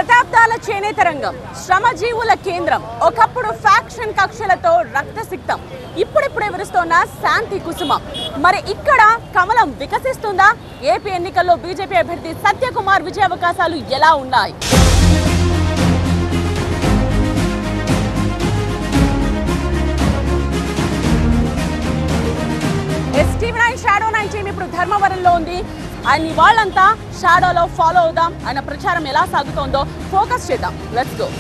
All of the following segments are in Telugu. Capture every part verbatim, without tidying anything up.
శతాబ్దాల చేనేత రంగం శ్రమజీవుల కేంద్రం ఒకప్పుడు ఫ్యాక్షన్ కక్షలతో రక్తసిక్తం ఇప్పుడిప్పుడే విరుస్తోన్న శాంతి కుసుమం మరి ఇక్కడ కమలం వికసిస్తుందా ఏపీ ఎన్నికల్లో బీజేపీ అభ్యర్థి సత్యకుమార్ విజయ అవకాశాలు ఎలా ఉన్నాయి STV nine shadow nine team ఇప్పుడు ధర్మవరంలో ఉంది ఆయన వాళ్ళంతా షాడోలో ఫాలో అవుదాం ఆయన ప్రచారం ఎలా సాగుతోందో ఫోకస్ చేద్దాం లెట్స్ గో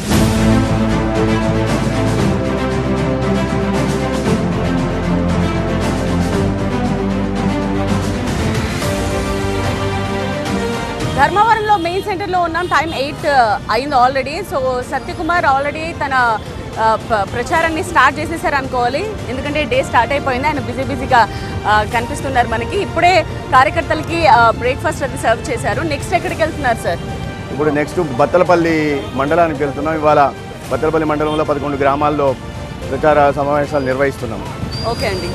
ధర్మవరంలో మెయిన్ సెంటర్లో ఉన్నాం టైం ఎయిట్ అయింది ఆల్రెడీ సో సత్యకుమార్ ఆల్రెడీ తన ప్రచారాన్ని స్టార్ట్ చేసేసారు అనుకోవాలి ఎందుకంటే డే స్టార్ట్ అయిపోయింది ఆయన బిజీ బిజీగా కనిపిస్తున్నారు మనకి ఇప్పుడే కార్యకర్తలకి బ్రేక్ఫాస్ట్ అది సర్వ్ చేశారు నెక్స్ట్ ఎక్కడికి వెళ్తున్నారు సార్ ఇప్పుడు నెక్స్ట్ బత్తలపల్లి మండలానికి వెళ్తున్నాం ఇవాళ బత్తలపల్లి మండలంలో పదకొండు గ్రామాల్లో ప్రచార సమావేశాలు నిర్వహిస్తున్నాం ఓకే అండి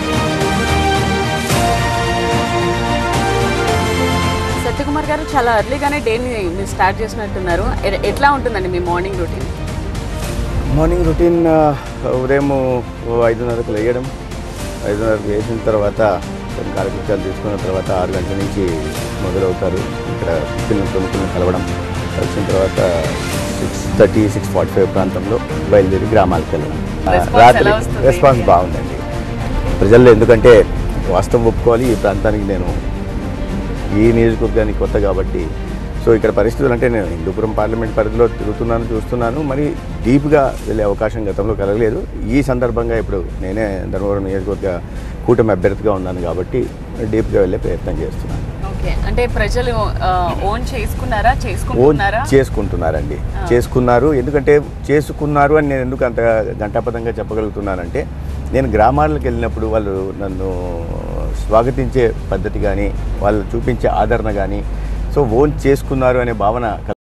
సత్యకుమార్ గారు చాలా ఎర్లీగానే డేని స్టార్ట్ చేసినట్టున్నారు ఎట్లా ఉంటుందండి మీ మార్నింగ్ రొటీన్ మార్నింగ్ రొటీన్ ఉదయం ఐదున్నరకు లేయడం ఐదున్నరకు వేసిన తర్వాత కొన్ని కార్యక్రమాలు తీసుకున్న తర్వాత ఆరు గంటల నుంచి మొదలవుతారు ఇక్కడ పిల్లలు ప్రముఖులను కలవడం కలిసిన తర్వాత six thirty six forty five ప్రాంతంలో బయలుదేరి గ్రామాలకు వెళ్ళడం రాత్రి రెస్పాన్స్ బాగుందండి ప్రజల్లో ఎందుకంటే వాస్తవం ఒప్పుకోవాలి ఈ ప్రాంతానికి నేను ఈ నియోజకవర్గానికి కొత్త కాబట్టి సో ఇక్కడ పరిస్థితులు అంటే నేను హిందూపురం పార్లమెంట్ పరిధిలో తిరుగుతున్నాను చూస్తున్నాను మరి డీప్గా వెళ్ళే అవకాశం గతంలో కలగలేదు ఈ సందర్భంగా ఇప్పుడు నేనే ధర్మవరం నియోజకవర్గ కూటమి అభ్యర్థిగా ఉన్నాను కాబట్టి డీప్గా వెళ్ళే ప్రయత్నం చేస్తున్నాను ఓకే అంటే ప్రజలు ఓన్ చేసుకున్నారా చేసుకుంటున్నారా చేసుకుంటున్నారండి చేసుకున్నారు ఎందుకంటే చేసుకున్నారు అని నేను ఎందుకు అంత ఘంటాపథంగా చెప్పగలుగుతున్నానంటే నేను గ్రామాలకు వెళ్ళినప్పుడు వాళ్ళు నన్ను స్వాగతించే పద్ధతి కానీ వాళ్ళు చూపించే ఆదరణ కానీ సో ఓన్ చేసుకున్నారు అనే భావన